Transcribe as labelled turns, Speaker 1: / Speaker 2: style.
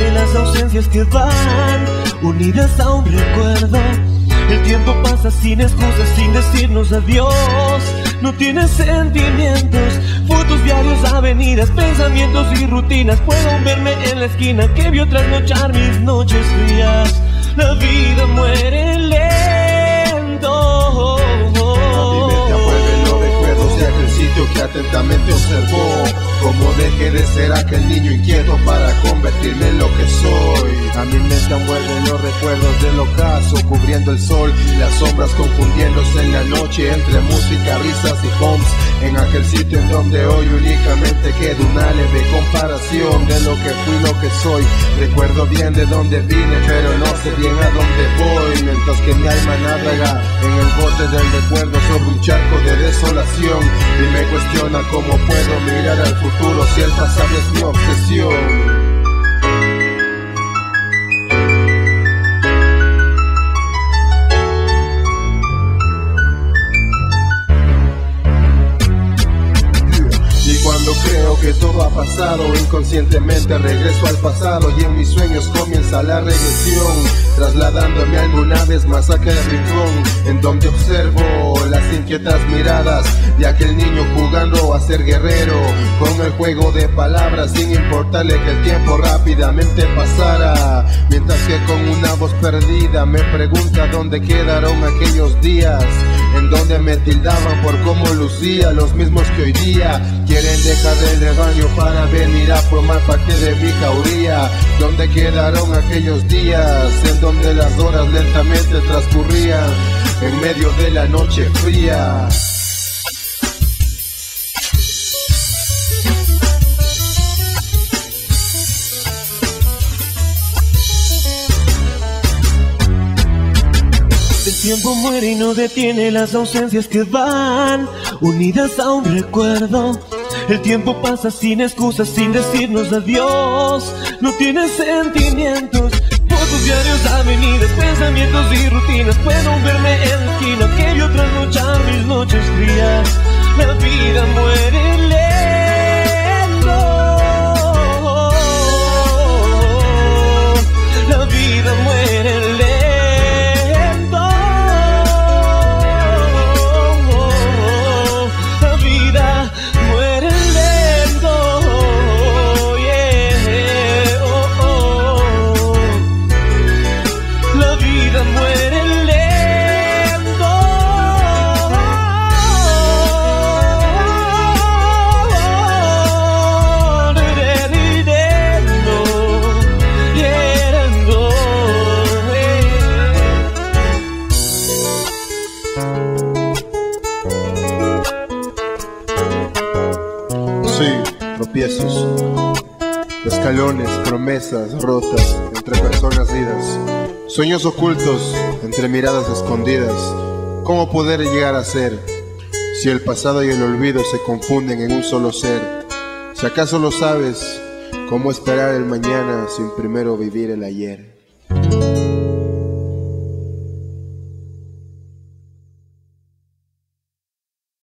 Speaker 1: detiene las ausencias que van unidas a un recuerdo. El tiempo pasa sin excusas, sin decirnos adiós. No tienes sentimientos, fotos, diarios, avenidas, pensamientos y rutinas. Puedo verme en la esquina que vio trasnochar mis noches frías. La vida muere lento.
Speaker 2: A mi mente vuelven los recuerdos de aquel sitio que atentamente observó cómo dejé de ser aquel niño inquieto para convertirme en lo que soy. A mi mente vuelven los recuerdos del ocaso, cubriendo el sol y las sombras confundiéndose en la noche entre música, risas y homes. En aquel sitio en donde hoy únicamente queda una leve comparación de lo que fui, lo que soy. Recuerdo bien de dónde vine, pero no sé bien a dónde voy. Mientras que mi alma navega en el bote del recuerdo sobre un charco de desolación, y me cuestiona cómo puedo mirar al futuro si el pasado es mi obsesión. Cuando creo que todo ha pasado, inconscientemente regreso al pasado y en mis sueños comienza la regresión, trasladándome alguna vez más a aquel rincón en donde observo las inquietas miradas de aquel niño jugando a ser guerrero, con el juego de palabras sin importarle que el tiempo rápidamente pasara, mientras que con una voz perdida me pregunta dónde quedaron aquellos días en donde me tildaban por cómo lucía, los mismos que hoy día quieren dejar el rebaño para venir a formar parte de mi jauría. ¿Dónde quedaron aquellos días en donde las horas lentamente transcurrían en medio de la noche fría?
Speaker 1: El tiempo muere y no detiene las ausencias que van unidas a un recuerdo. El tiempo pasa sin excusas, sin decirnos adiós. No tienes sentimientos, fotos, diarios, avenidas, pensamientos y rutinas. Puedo verme en la esquina que vio trasnochar mis noches frías. La vida muere lento. La vida muere lento.
Speaker 2: Tropiezos, escalones, promesas rotas entre personas idas, sueños ocultos entre miradas escondidas. ¿Cómo poder llegar a ser si el pasado y el olvido se confunden en un solo ser? Si acaso lo sabes, ¿cómo esperar el mañana sin primero vivir el ayer?